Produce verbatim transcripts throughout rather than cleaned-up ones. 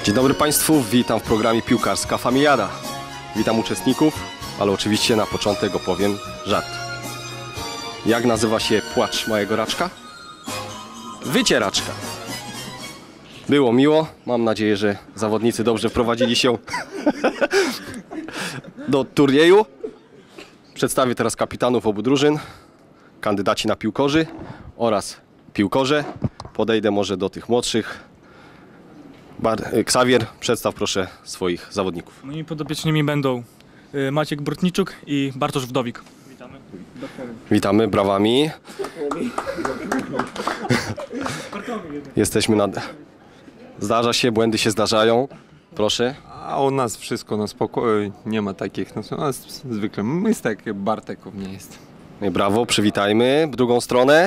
Dzień dobry Państwu, witam w programie Piłkarska Familiada. Witam uczestników, ale oczywiście na początek opowiem żart. Jak nazywa się płacz małego raczka? Wycieraczka. Było miło, mam nadzieję, że zawodnicy dobrze wprowadzili się do turnieju. Przedstawię teraz kapitanów obu drużyn, kandydaci na piłkorzy oraz piłkorze. Podejdę może do tych młodszych. Bar Ksawier, przedstaw proszę swoich zawodników. Moimi podopiecznymi będą Maciek Bortniczuk i Bartosz Wdowik. Witamy. Witamy, brawami. Jesteśmy na... Zdarza się, błędy się zdarzają. Proszę. A u nas wszystko na spokoju, nie ma takich, no, u nas zwykle, jest tak, Bartek u mnie jest. Brawo, przywitajmy drugą stronę.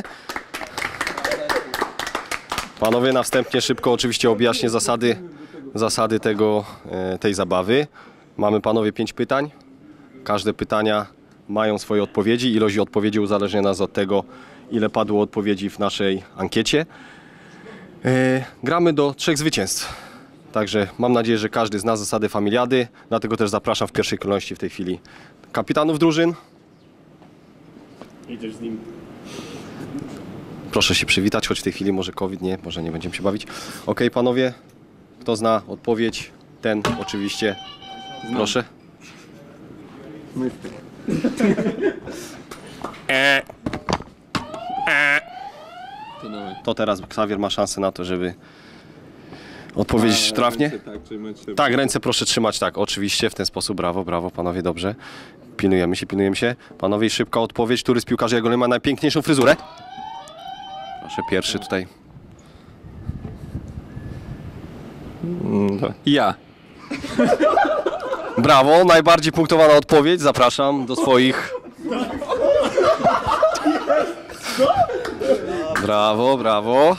Panowie, na wstępnie szybko oczywiście objaśnię zasady, zasady tego, tej zabawy. Mamy panowie pięć pytań. Każde pytania mają swoje odpowiedzi. Ilość odpowiedzi uzależnia nas od tego, ile padło odpowiedzi w naszej ankiecie. E, gramy do trzech zwycięstw. Także mam nadzieję, że każdy zna zasady familiady. Dlatego też zapraszam w pierwszej kolejności w tej chwili kapitanów drużyn. Idziesz z nim. Proszę się przywitać, choć w tej chwili może COVID, nie, może nie będziemy się bawić. Ok, panowie, kto zna odpowiedź, ten oczywiście. Proszę. E. E. To teraz Ksawier ma szansę na to, żeby odpowiedzieć trafnie. Tak, ręce proszę trzymać, tak, oczywiście, w ten sposób, brawo, brawo, panowie, dobrze. Pilnujemy się, pilnujemy się. Panowie, szybka odpowiedź, który z piłkarzy Jagiellonii ma najpiękniejszą fryzurę? Proszę, pierwszy tutaj. Ja. Brawo, najbardziej punktowana odpowiedź. Zapraszam do swoich. Brawo, brawo.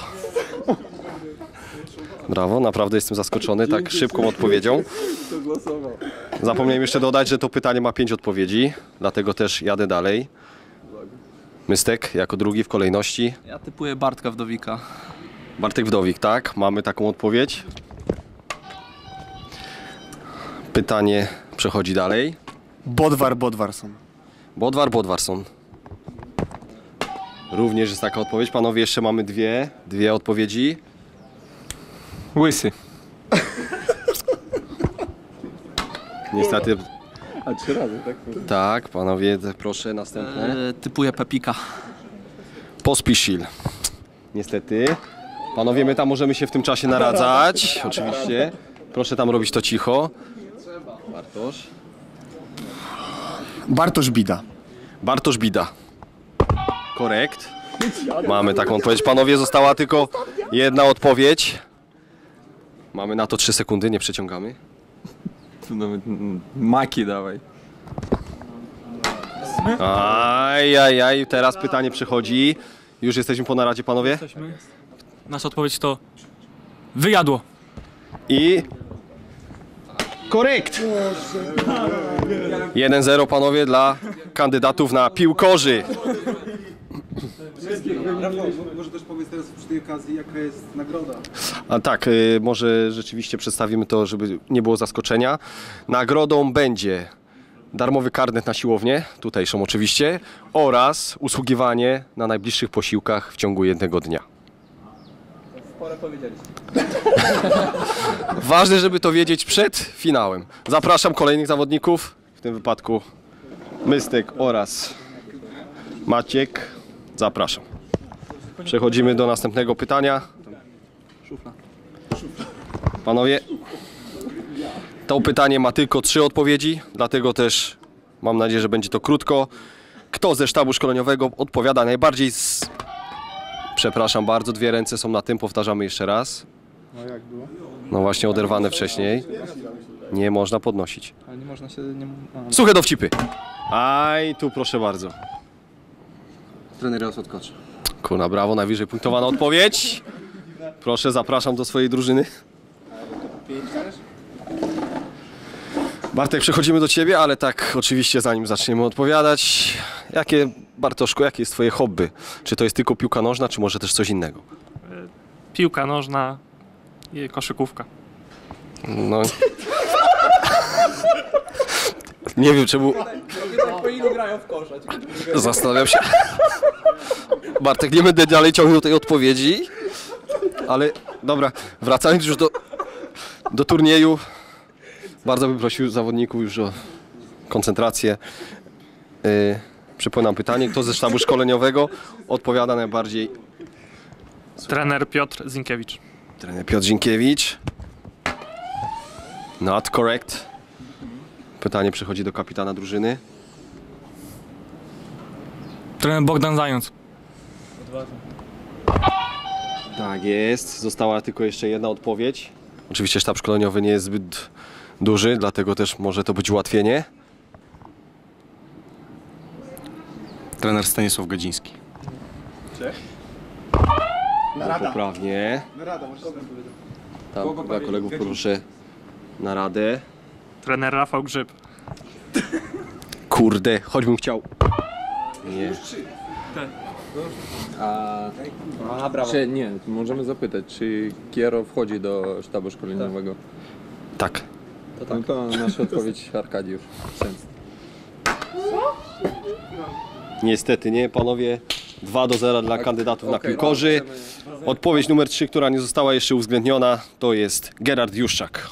Brawo, naprawdę jestem zaskoczony tak szybką odpowiedzią. Zapomniałem jeszcze dodać, że to pytanie ma pięć odpowiedzi, dlatego też jadę dalej. Mystek jako drugi w kolejności. Ja typuję Bartka Wdowika. Bartek Wdowik, tak, mamy taką odpowiedź. Pytanie przechodzi dalej. Bodwar Bodwarsson. Bodwar Bodwarsson. Również jest taka odpowiedź. Panowie, jeszcze mamy dwie, dwie odpowiedzi. Łysy. Niestety. A trzy razy, tak? Tak, panowie, proszę, następne. E, typuję Pepika. Pospisil. Niestety. Panowie, my tam możemy się w tym czasie naradzać. Oczywiście. Proszę tam robić to cicho. Bartosz. Bartosz Bida. Bartosz Bida. Korekt. Mamy taką odpowiedź. Panowie, została tylko jedna odpowiedź. Mamy na to trzy sekundy, nie przeciągamy. Tu nawet maki dawaj. Aj, aj, aj, teraz pytanie przychodzi. Już jesteśmy po naradzie, panowie. Jesteśmy. Nasza odpowiedź to wyjadło. I... Korekt! jeden zero, panowie, dla kandydatów na piłkorzy. Może też powiedz teraz przy tej okazji, jaka jest nagroda. A tak, y, może rzeczywiście przedstawimy to, żeby nie było zaskoczenia. Nagrodą będzie darmowy karnet na siłownię, tutejszą oczywiście, oraz usługiwanie na najbliższych posiłkach w ciągu jednego dnia. Sporo powiedzieliście. Ważne, żeby to wiedzieć przed finałem. Zapraszam kolejnych zawodników, w tym wypadku Mystek oraz Maciek. Zapraszam. Przechodzimy do następnego pytania. Panowie, to pytanie ma tylko trzy odpowiedzi, dlatego też mam nadzieję, że będzie to krótko. Kto ze sztabu szkoleniowego odpowiada najbardziej z... Przepraszam bardzo, dwie ręce są na tym, powtarzamy jeszcze raz. No jak było? No właśnie oderwane wcześniej. Nie można podnosić. Ale nie można się... Nie... A, Suche dowcipy. Aj, tu proszę bardzo. Trener Jarosław Kocz. Kurna, brawo, najwyżej punktowana odpowiedź. Proszę, zapraszam do swojej drużyny. Bartek, przechodzimy do ciebie, ale tak oczywiście zanim zaczniemy odpowiadać. Jakie, Bartoszku, jakie jest twoje hobby? Czy to jest tylko piłka nożna, czy może też coś innego? Piłka nożna i koszykówka. No. Nie wiem czemu. Po ilu grają w kosza? Zastanawiam się. Bartek, nie będę dalej ciągnął tej odpowiedzi. Ale dobra, wracając już do, do turnieju. Bardzo bym prosił zawodników już o koncentrację. Yy, przypominam pytanie, kto ze sztabu szkoleniowego odpowiada najbardziej? Trener Piotr Zinkiewicz. Trener Piotr Zinkiewicz. Not correct. Pytanie przechodzi do kapitana drużyny. Trener Bogdan Zając. Tak jest. Została tylko jeszcze jedna odpowiedź. Oczywiście sztab szkoleniowy nie jest zbyt duży, dlatego też może to być ułatwienie. Trener Stanisław Godziński. No, poprawnie. Narada, masz dobrze powiedzieć. Tam dla kolegów proszę na radę. Trener Rafał Grzyb. Kurde, choćbym chciał. Nie. A, A, brawo. czy nie, możemy zapytać, czy Kiero wchodzi do sztabu szkoleniowego? Tak. No to nasza odpowiedź Arkadiusz. Szczęsny. Niestety nie, panowie. dwa do zera dla kandydatów na Okej. piłkorzy. Odpowiedź numer trzy, która nie została jeszcze uwzględniona, to jest Gerard Juszczak.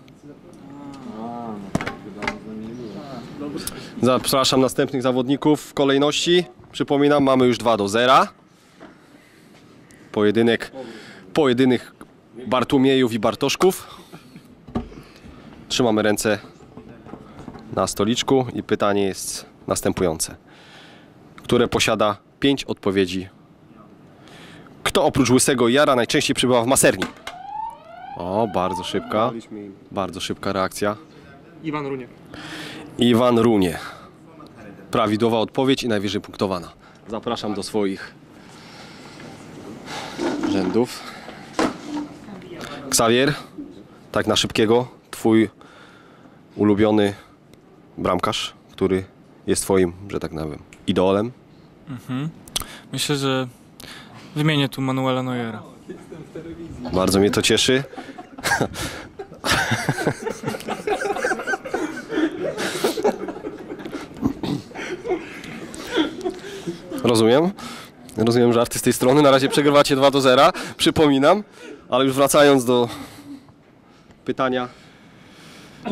Zapraszam następnych zawodników w kolejności. Przypominam, mamy już dwa do zera. Pojedynek, pojedynek Bartłomiejów i Bartoszków. Trzymamy ręce na stoliczku i pytanie jest następujące. Które posiada pięć odpowiedzi. Kto oprócz Łysego Jara najczęściej przebywa w Maserni? O, bardzo szybka. Bardzo szybka reakcja. Iwan Runie. Iwan Runie. Prawidłowa odpowiedź i najwyżej punktowana. Zapraszam do swoich rzędów. Xavier, tak na szybkiego, twój ulubiony bramkarz, który jest twoim, że tak powiem, idolem. Mhm. Myślę, że wymienię tu Manuela Neuera. Bardzo mnie to cieszy. Rozumiem. Rozumiem żarty z tej strony. Na razie przegrywacie dwa do zera. Przypominam. Ale już wracając do pytania. Yy,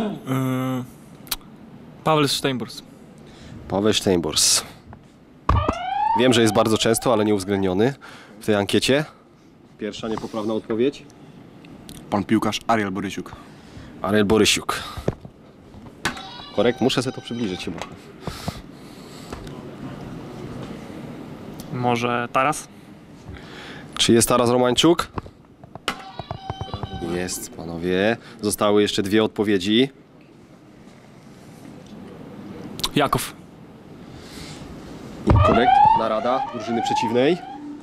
Paweł Steinburs. Paweł Steinburs. Wiem, że jest bardzo często, ale nie uwzględniony w tej ankiecie. Pierwsza niepoprawna odpowiedź. Pan piłkarz Ariel Borysiuk. Ariel Borysiuk. Korekt? Muszę sobie to przybliżyć chyba. Może Taras? Czy jest Taras Romańczuk? Jest, panowie. Zostały jeszcze dwie odpowiedzi. Jaków. Korekt. Narada drużyny przeciwnej.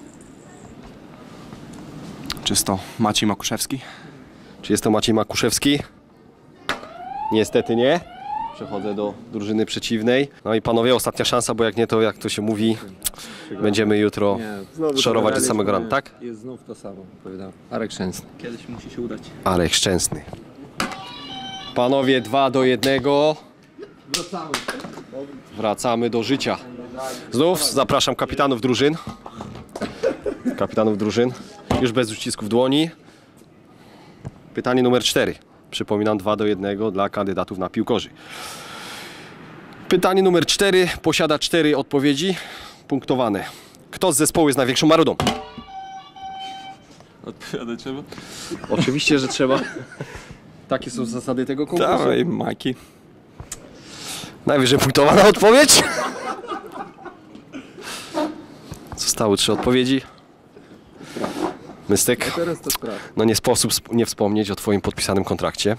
Czysto Maciej Makuszewski. Czy jest to Maciej Makuszewski? Niestety nie. Przechodzę do drużyny przeciwnej. No i panowie, ostatnia szansa, bo jak nie, to jak to się mówi, będziemy jutro Znowu szorować do to samego rana, tak? Jest znów to samo, powiedział. Arek Szczęsny. Kiedyś musi się udać. Alek Szczęsny. Panowie, dwa do jednego. Wracamy do życia. Znów zapraszam kapitanów drużyn. Kapitanów drużyn. Już bez uścisków dłoni. Pytanie numer cztery. Przypominam, dwa do jednego dla kandydatów na piłkorzy. Pytanie numer cztery posiada cztery odpowiedzi punktowane. Kto z zespołu jest największą marudą? Odpowiadać trzeba? Oczywiście, że trzeba. Takie są zasady tego konkursu. Dawaj, Maki. Najwyżej punktowana odpowiedź. Zostały trzy odpowiedzi. Mystek. Teraz to sprawdź. No nie sposób sp- nie wspomnieć o twoim podpisanym kontrakcie.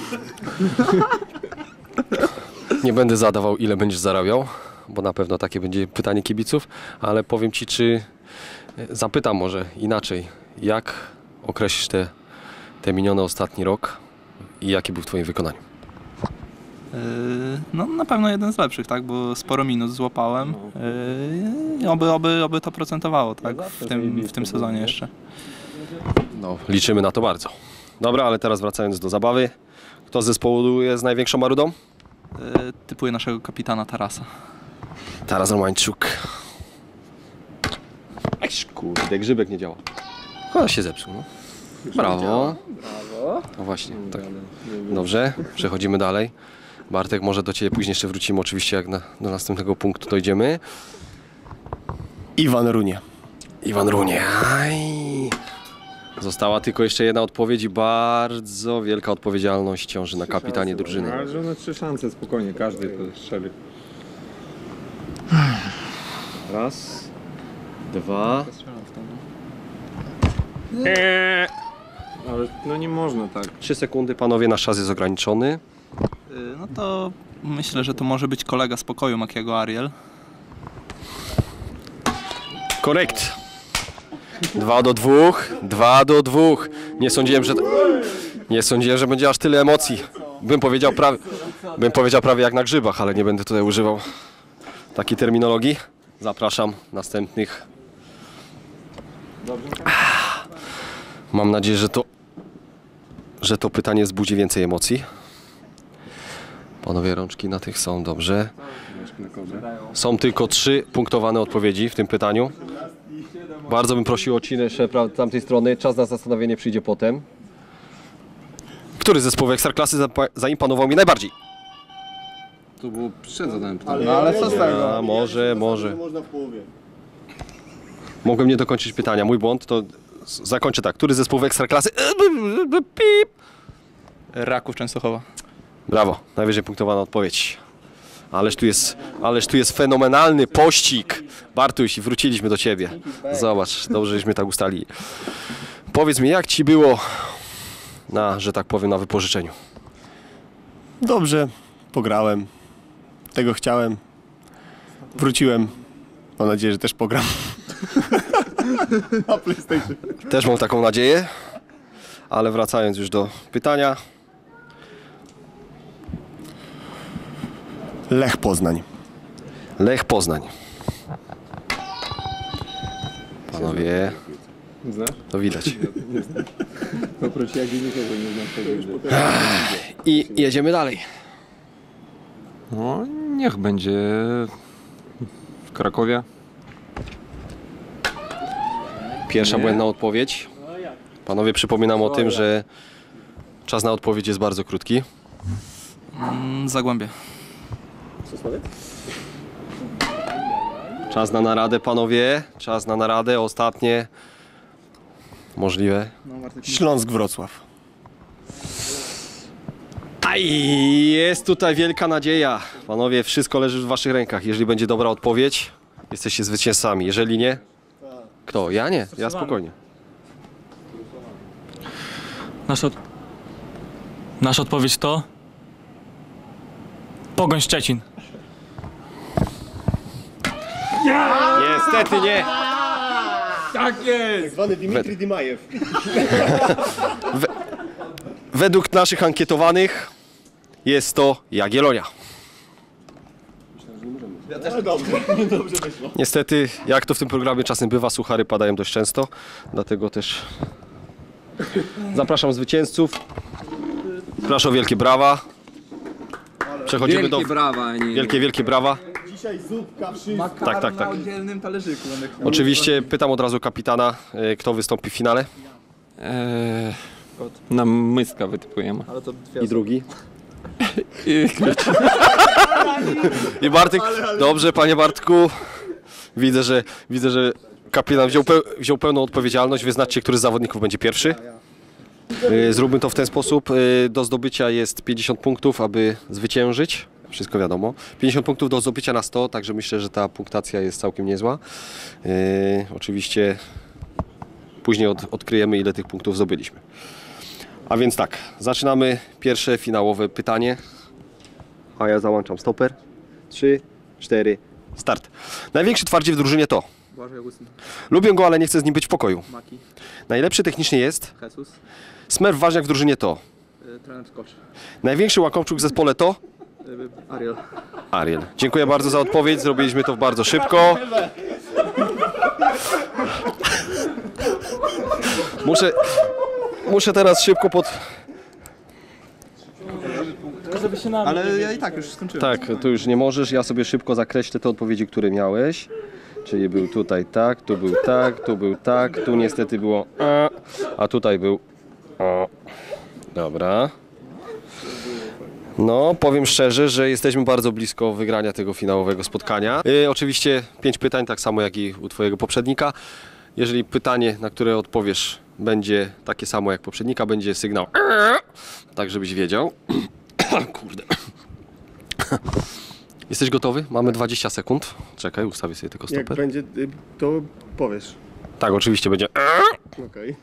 Nie będę zadawał, ile będziesz zarabiał, bo na pewno takie będzie pytanie kibiców, ale powiem ci, czy zapytam może inaczej, jak określisz te, te miniony ostatni rok i jaki był w twoim wykonaniu? Yy, no na pewno jeden z lepszych, tak, bo sporo minut złapałem. Yy, oby, oby, oby to procentowało, tak, w tym, w tym sezonie jeszcze. No, liczymy na to bardzo. Dobra, ale teraz wracając do zabawy. Kto z zespołu jest największą marudą? E, typuję naszego kapitana Tarasa. Taras Romańczuk. Ej, kurde, grzybek nie działa. Chyba się zepsuł, no. Brawo. Brawo. No właśnie, tak. Dobrze, przechodzimy dalej. Bartek, może do Ciebie później jeszcze wrócimy, oczywiście jak na, do następnego punktu dojdziemy. Iwan Runie. Iwan Runie. Aj. Została tylko jeszcze jedna odpowiedź i bardzo wielka odpowiedzialność ciąży na kapitanie drużyny. Ale że na trzy szanse, spokojnie, każdy to strzeli. Raz, dwa. Ale no nie można tak. Trzy sekundy, panowie, nasz czas jest ograniczony. E, no to myślę, że to może być kolega z pokoju Makiego, Ariel. Korekt. Dwa do dwóch, dwa do dwóch. Nie sądziłem, że nie sądziłem, że będzie aż tyle emocji. Bym powiedział prawie, bym powiedział prawie jak na grzybach, ale nie będę tutaj używał takiej terminologii. Zapraszam następnych. Mam nadzieję, że to, że to pytanie wzbudzi więcej emocji. Panowie, rączki na tych są, dobrze. Są tylko trzy punktowane odpowiedzi w tym pytaniu. Bardzo bym prosił o cinę szefra z tamtej strony. Czas na zastanowienie przyjdzie potem. Który z zespołów Ekstraklasy zaimponował mi najbardziej? To było przed zadaniem pytania. No ale co z tego? A, może, może. Można w połowie. Mogłem nie dokończyć pytania. Mój błąd, to zakończę tak. Który z zespołów Ekstraklasy? Pip. Raków Częstochowa. Brawo, najwyżej punktowana odpowiedź. Ależ tu jest, ależ tu jest fenomenalny pościg. Bartuś, wróciliśmy do Ciebie. Zobacz, dobrze, żeśmy tak ustalili. Powiedz mi, jak Ci było na, że tak powiem, na wypożyczeniu? Dobrze, pograłem. Tego chciałem. Wróciłem. Mam nadzieję, że też pogram. Na PlayStation. Też mam taką nadzieję, ale wracając już do pytania. Lech Poznań. Lech Poznań. Panowie, Znasz? to widać. Oprócz jak nikogo nie znam powiedzieć. I jedziemy dalej. No, niech będzie w Krakowie. Pierwsza Nie. błędna odpowiedź. Panowie, przypominam o tym, że czas na odpowiedź jest bardzo krótki. Mm, Zagłębie. Czas na naradę, panowie. Czas na naradę. Ostatnie. Możliwe. Śląsk Wrocław. Aj, jest tutaj wielka nadzieja. Panowie, wszystko leży w waszych rękach. Jeżeli będzie dobra odpowiedź, jesteście zwycięzcami. Jeżeli nie, kto? Ja nie. Ja spokojnie. Nasza, od... Nasza odpowiedź to... Pogoń Szczecin. Niestety nie. Zwany Dimitri Dimajew. Według naszych ankietowanych jest to Jagiellonia. Niestety, jak to w tym programie czasem bywa, suchary padają dość często, dlatego też zapraszam zwycięzców. Proszę o wielkie brawa. Przechodzimy do... brawa, nie. Wielkie, wielkie brawa. Dzisiaj zupka, wszystko. Tak, tak, tak. oddzielnym talerzyku. Oczywiście pytam od razu kapitana, e, kto wystąpi w finale. Eee, na myska wytypujemy. I drugi. I I Bartek, dobrze, panie Bartku. Widzę, że, widzę, że kapitan wziął, peł, wziął pełną odpowiedzialność. Wyznaczcie, który z zawodników będzie pierwszy. E, Zróbmy to w ten sposób. E, Do zdobycia jest pięćdziesiąt punktów, aby zwyciężyć. Wszystko wiadomo. pięćdziesiąt punktów do zdobycia na sto, także myślę, że ta punktacja jest całkiem niezła. E, oczywiście później od, odkryjemy, ile tych punktów zdobyliśmy. A więc tak, zaczynamy pierwsze finałowe pytanie. A ja załączam stoper. Trzy, cztery, start. Największy twardziej w drużynie to? Błażej Augustyn. Lubię go, ale nie chcę z nim być w pokoju. Maki. Najlepszy technicznie jest? Jesus. Smerf ważniak w drużynie to? Y, trener Skocz. Największy łakomczuk w zespole to? Y, Ariel. Ariel. Dziękuję bardzo za odpowiedź, zrobiliśmy to bardzo szybko. Muszę, muszę teraz szybko pod... Ale ja i tak już skończyłem. Tak, tu już nie możesz, ja sobie szybko zakreślę te odpowiedzi, które miałeś. Czyli był tutaj tak, tu był tak, tu był tak, tu niestety było a, a tutaj był o. Dobra. No, powiem szczerze, że jesteśmy bardzo blisko wygrania tego finałowego spotkania. Yy, oczywiście pięć pytań, tak samo jak i u twojego poprzednika. Jeżeli pytanie, na które odpowiesz, będzie takie samo jak poprzednika, będzie sygnał tak, żebyś wiedział. Kurde. Jesteś gotowy? Mamy dwadzieścia sekund. Czekaj, ustawię sobie tylko Jak stoper. będzie, y, to powiesz. Tak, oczywiście będzie. Okej,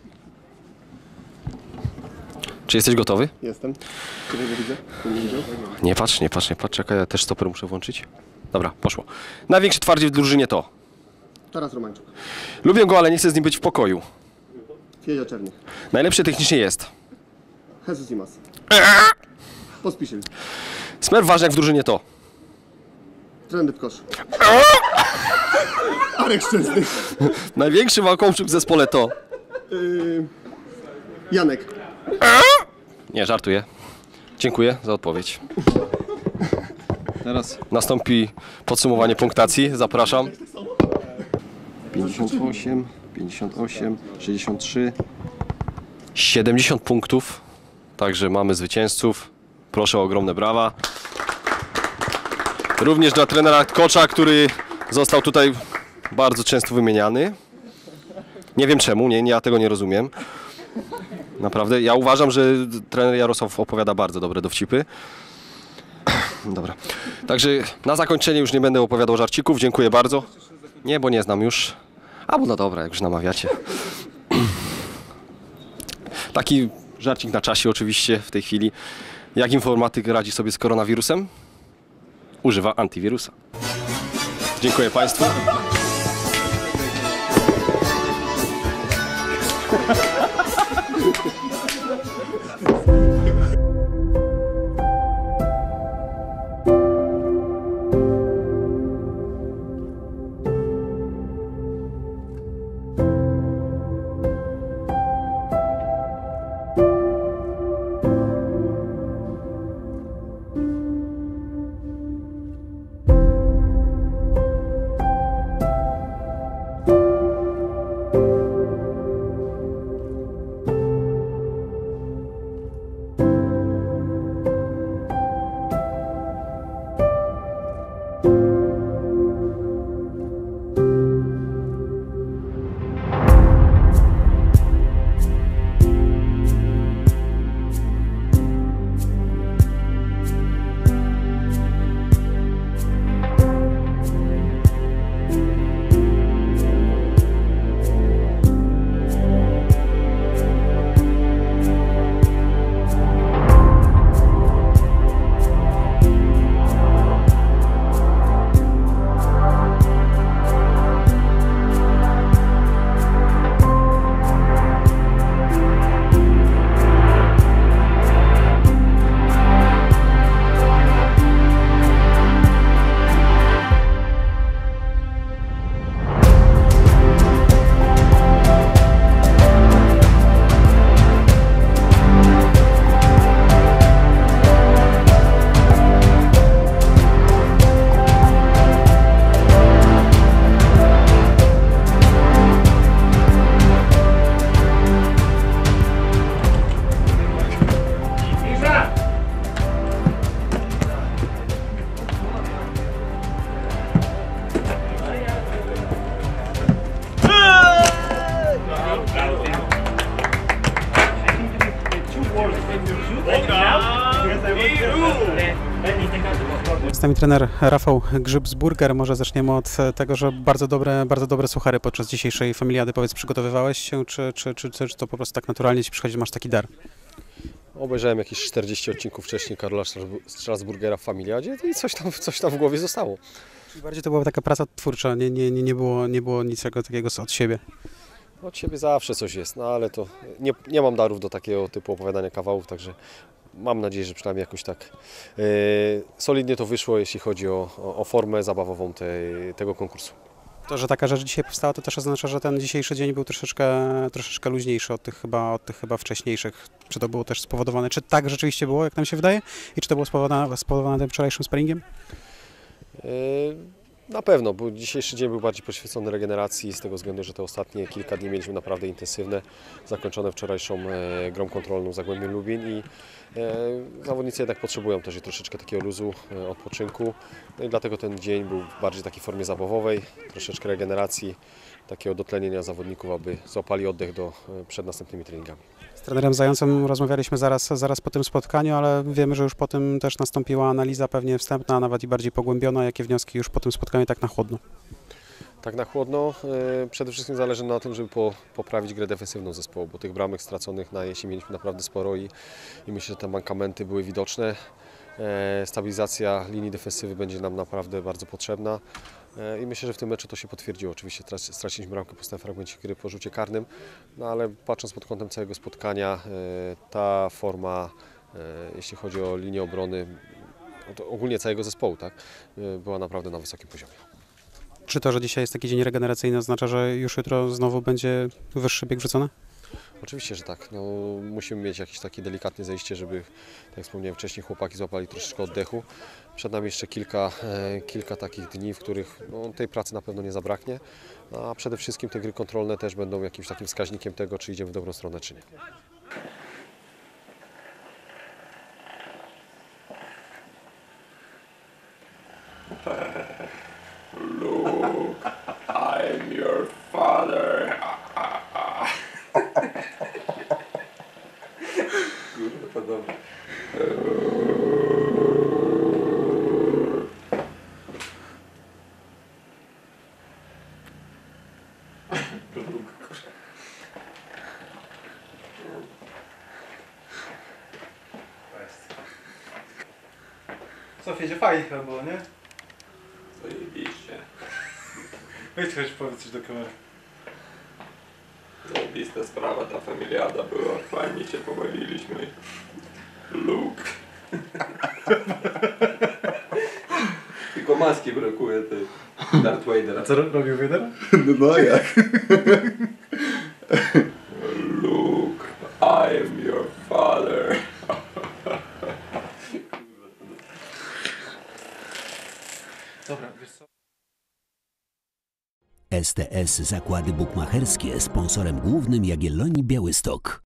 Czy jesteś gotowy? jestem. Którego widzę? Tu nie widział? Nie patrz, nie patrz, nie patrz. Czekaj, ja też stoper muszę włączyć. Dobra, poszło. Największy twardziel w drużynie to. Taras Romańczuk. Lubię go, ale nie chcę z nim być w pokoju. Fiedzia Czernych. Najlepszy technicznie jest. Jesus Imas. Pospisil. Smer ważniak w drużynie to. Trendy Kosz. Arek Szczęsny. Największy walkołczuk w zespole to. Yy, Janek. Nie, żartuję. Dziękuję za odpowiedź. Teraz nastąpi podsumowanie punktacji. Zapraszam. pięćdziesiąt osiem, pięćdziesiąt osiem, sześćdziesiąt trzy, siedemdziesiąt punktów. Także mamy zwycięzców. Proszę o ogromne brawa. Również dla trenera Kocza, który został tutaj bardzo często wymieniany. Nie wiem czemu, nie, nie, ja tego nie rozumiem. Naprawdę, ja uważam, że trener Jarosław opowiada bardzo dobre dowcipy. Dobra. Także na zakończenie już nie będę opowiadał żarcików. Dziękuję bardzo. Nie, bo nie znam już. A, bo no dobra, jak już namawiacie. Taki żarcik na czasie oczywiście w tej chwili. Jak informatyk radzi sobie z koronawirusem? Używa antywirusa. Dziękuję Państwu. Z nami trener Rafał Grzyb-Burger. Może zaczniemy od tego, że bardzo dobre, bardzo dobre suchary podczas dzisiejszej familiady. Powiedz, przygotowywałeś się, czy, czy, czy, czy to po prostu tak naturalnie ci przychodzi, masz taki dar? Obejrzałem jakieś czterdzieści odcinków wcześniej Karola Strasburgera w Familiadzie i coś tam, coś tam w głowie zostało. Czyli bardziej to była taka praca twórcza, nie, nie, nie, nie, było, nie było niczego takiego od siebie. Od siebie zawsze coś jest, no ale to nie, nie mam darów do takiego typu opowiadania kawałów, także mam nadzieję, że przynajmniej jakoś tak yy, solidnie to wyszło, jeśli chodzi o, o, o formę zabawową tej, tego konkursu. To, że taka rzecz dzisiaj powstała, to też oznacza, że ten dzisiejszy dzień był troszeczkę, troszeczkę luźniejszy od tych, chyba, od tych chyba wcześniejszych. Czy to było też spowodowane, czy tak rzeczywiście było, jak nam się wydaje? I czy to było spowodowane, spowodowane tym wczorajszym sparingiem? Yy, Na pewno, bo dzisiejszy dzień był bardziej poświęcony regeneracji z tego względu, że te ostatnie kilka dni mieliśmy naprawdę intensywne, zakończone wczorajszą e, grą kontrolną Zagłębiem Lubin i e, zawodnicy jednak potrzebują też i troszeczkę takiego luzu, e, odpoczynku, no i dlatego ten dzień był bardziej w takiej formie zabawowej, troszeczkę regeneracji, takiego dotlenienia zawodników, aby złapali oddech do, e, przed następnymi treningami. Z trenerem Zającem rozmawialiśmy zaraz, zaraz po tym spotkaniu, ale wiemy, że już po tym też nastąpiła analiza pewnie wstępna, a nawet i bardziej pogłębiona. Jakie wnioski już po tym spotkaniu tak na chłodno? Tak na chłodno, e, przede wszystkim zależy na tym, żeby po, poprawić grę defensywną zespołu, bo tych bramek straconych na jesień mieliśmy naprawdę sporo i, i myślę, że te mankamenty były widoczne. E, stabilizacja linii defensywy będzie nam naprawdę bardzo potrzebna e, i myślę, że w tym meczu to się potwierdziło. Oczywiście trac- straciliśmy bramkę po stałym fragmencie gry po rzucie karnym, no ale patrząc pod kątem całego spotkania, e, ta forma, e, jeśli chodzi o linię obrony, no to ogólnie całego zespołu, tak, e, była naprawdę na wysokim poziomie. Czy to, że dzisiaj jest taki dzień regeneracyjny, oznacza, że już jutro znowu będzie wyższy bieg wrzucony? Oczywiście, że tak. No, musimy mieć jakieś takie delikatne zejście, żeby, tak jak wspomniałem wcześniej, chłopaki złapali troszeczkę oddechu. Przed nami jeszcze kilka, e, kilka takich dni, w których no, tej pracy na pewno nie zabraknie, a przede wszystkim te gry kontrolne też będą jakimś takim wskaźnikiem tego, czy idziemy w dobrą stronę, czy nie. Luke, I'm your father. Kurwa, to dobre. Co, Fiedzie, fajnie chyba było, nie? Zajebiście. Weź chodź, powiedz coś do kamery. Zajebista sprawa, ta familiada była. Fajnie się pobawiliśmy. Luke. Tylko maski brakuje tej Darth Vadera. Co ro- robił Vader? No jak? Luke, I am your father. Dobra, wiesz co? S T S Zakłady Bukmacherskie, sponsorem głównym Jagiellonii Białystok.